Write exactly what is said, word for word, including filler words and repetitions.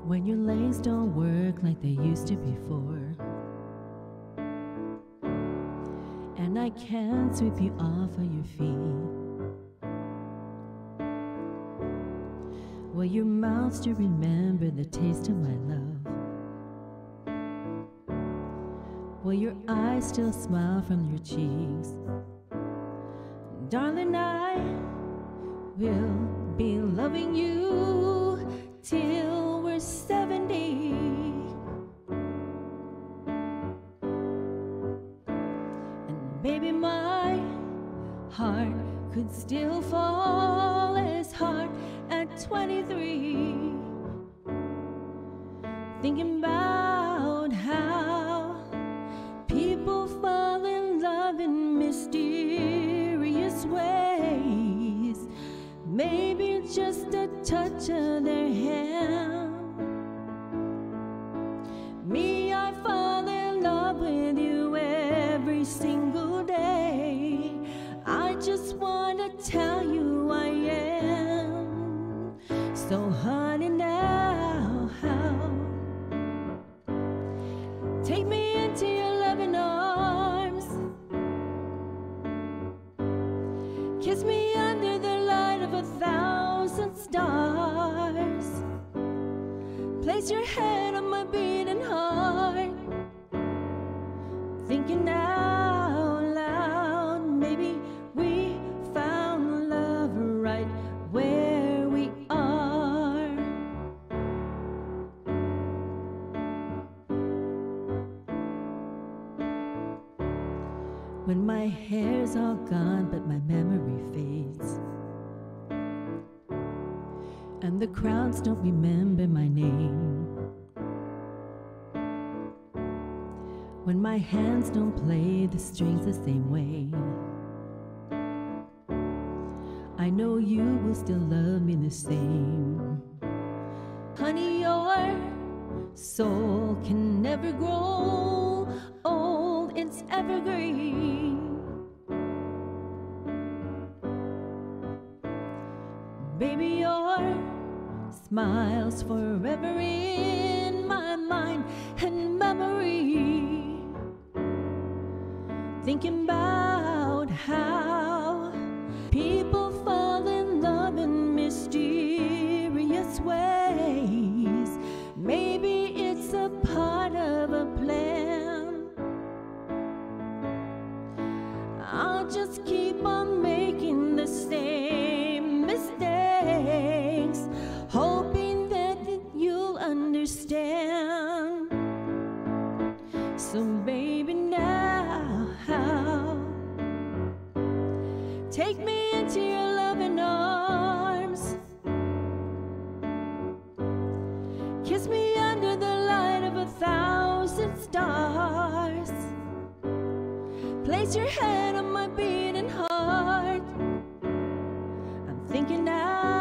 when your legs don't work like they used to before, and I can't sweep you off of your feet. Will your mouth still remember the taste of my love? Will your eyes still smile from your cheeks? Darling, I will be loving you till we're seventy. And baby, my heart could still fall as hard at twenty-three, thinking about how people fall in love in mysterious ways. Maybe just a touch of their hand. Me, I fall in love with you every single day. I just want to tell you I am. So honey, now how? Take me into your loving arms. Kiss me under the light of a thousand stars. Place your head on my beating heart. Thinking out loud, maybe we found love right where we are. When my hair's all gone but my memory fades, and the crowds don't remember my name, when my hands don't play the strings the same way, I know you will still love me the same. Honey, your soul can never grow old, it's evergreen. Baby, your smile's forever in my mind and memory. Thinking about how people fall in love in mysterious ways. Maybe it's a part of a plan. I'll just keep on making the same mistakes, hoping that you'll understand. So baby, now take me into your loving arms. Kiss me under the light of a thousand stars. Place your head on my beating heart. I'm thinking now